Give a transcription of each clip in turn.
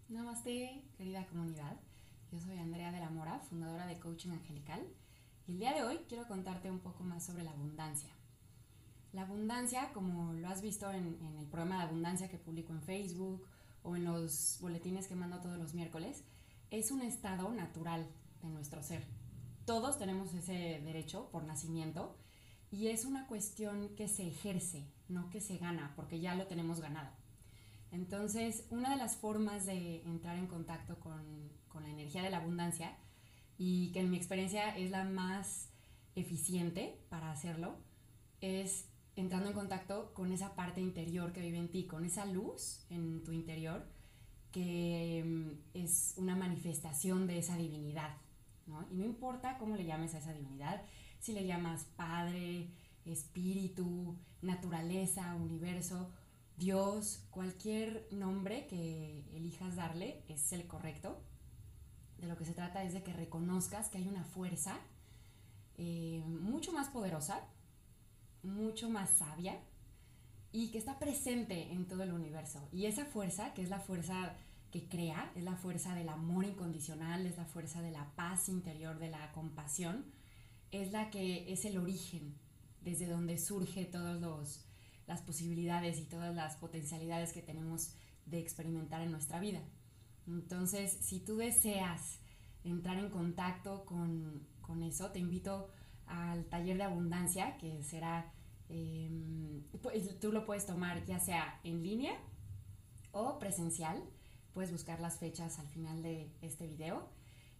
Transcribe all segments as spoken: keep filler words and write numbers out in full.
Namaste, querida comunidad. Yo soy Andrea de la Mora, fundadora de Coaching Angelical, y el día de hoy quiero contarte un poco más sobre la abundancia. La abundancia, como lo has visto en, en el programa de abundancia que publico en Facebook o en los boletines que mando todos los miércoles, es un estado natural de nuestro ser. Todos tenemos ese derecho por nacimiento y es una cuestión que se ejerce, no que se gana, porque ya lo tenemos ganado. Entonces, una de las formas de entrar en contacto con, con la energía de la abundancia, y que en mi experiencia es la más eficiente para hacerlo, es entrando en contacto con esa parte interior que vive en ti, con esa luz en tu interior que mm, es una manifestación de esa divinidad, ¿no? Y no importa cómo le llames a esa divinidad, si le llamas Padre, Espíritu, Naturaleza, Universo, Dios, cualquier nombre que elijas darle es el correcto. De lo que se trata es de que reconozcas que hay una fuerza eh, mucho más poderosa, mucho más sabia y que está presente en todo el universo. Y esa fuerza, que es la fuerza que crea, es la fuerza del amor incondicional, es la fuerza de la paz interior, de la compasión, es la que es el origen desde donde surge todos los las posibilidades y todas las potencialidades que tenemos de experimentar en nuestra vida. Entonces, si tú deseas entrar en contacto con, con eso, te invito al taller de abundancia, que será, eh, pues, tú lo puedes tomar ya sea en línea o presencial. Puedes buscar las fechas al final de este video.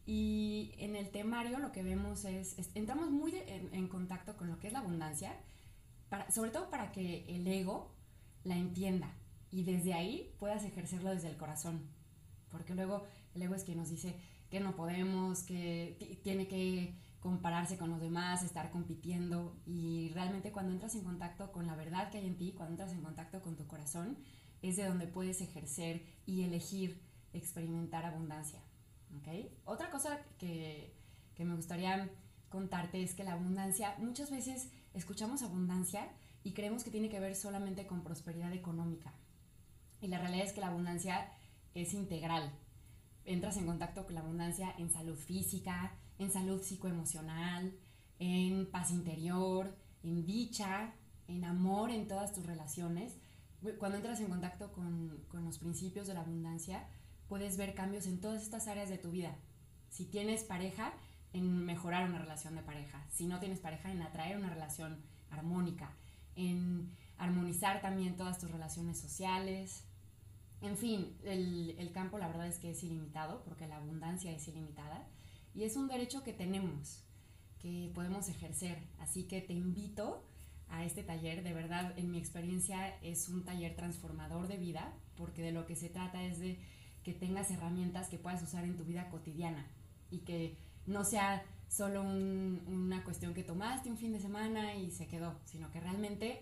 Y en el temario lo que vemos es, es entramos muy de, en, en contacto con lo que es la abundancia, para, sobre todo para que el ego la entienda y desde ahí puedas ejercerlo desde el corazón. Porque luego el ego es quien nos dice que no podemos, que t- tiene que compararse con los demás, estar compitiendo. Y realmente cuando entras en contacto con la verdad que hay en ti, cuando entras en contacto con tu corazón, es de donde puedes ejercer y elegir experimentar abundancia. ¿Okay? Otra cosa que, que me gustaría contarte es que la abundancia, muchas veces escuchamos abundancia y creemos que tiene que ver solamente con prosperidad económica. Y la realidad es que la abundancia es integral. Entras en contacto con la abundancia en salud física, en salud psicoemocional, en paz interior, en dicha, en amor en todas tus relaciones. Cuando entras en contacto con, con los principios de la abundancia, puedes ver cambios en todas estas áreas de tu vida. Si tienes pareja, en mejorar una relación de pareja. Si no tienes pareja, en atraer una relación armónica. En armonizar también todas tus relaciones sociales. En fin, el, el campo la verdad es que es ilimitado, porque la abundancia es ilimitada. Y es un derecho que tenemos, que podemos ejercer. Así que te invito a este taller. De verdad, en mi experiencia es un taller transformador de vida, porque de lo que se trata es de que tengas herramientas que puedas usar en tu vida cotidiana y que no sea solo un, una cuestión que tomaste un fin de semana y se quedó, sino que realmente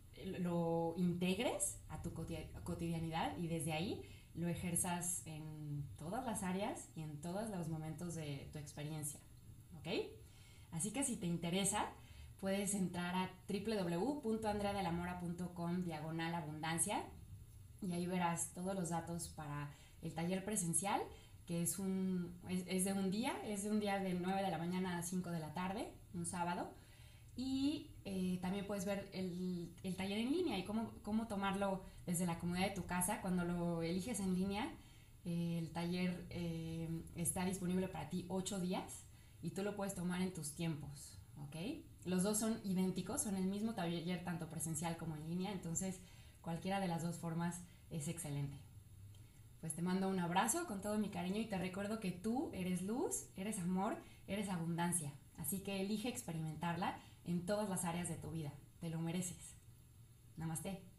lo integres a tu cotidianidad y desde ahí lo ejerzas en todas las áreas y en todos los momentos de tu experiencia. ¿Ok? Así que si te interesa, puedes entrar a w w w punto andrea de la mora punto com diagonal abundancia y ahí verás todos los datos para el taller presencial, que es, un, es, es de un día, es de un día de nueve de la mañana a cinco de la tarde, un sábado. Y eh, también puedes ver el, el taller en línea y cómo, cómo tomarlo desde la comodidad de tu casa. Cuando lo eliges en línea, eh, el taller eh, está disponible para ti ocho días y tú lo puedes tomar en tus tiempos, ¿ok? Los dos son idénticos, son el mismo taller tanto presencial como en línea, entonces cualquiera de las dos formas es excelente. Pues te mando un abrazo con todo mi cariño y te recuerdo que tú eres luz, eres amor, eres abundancia. Así que elige experimentarla en todas las áreas de tu vida. Te lo mereces. Namaste.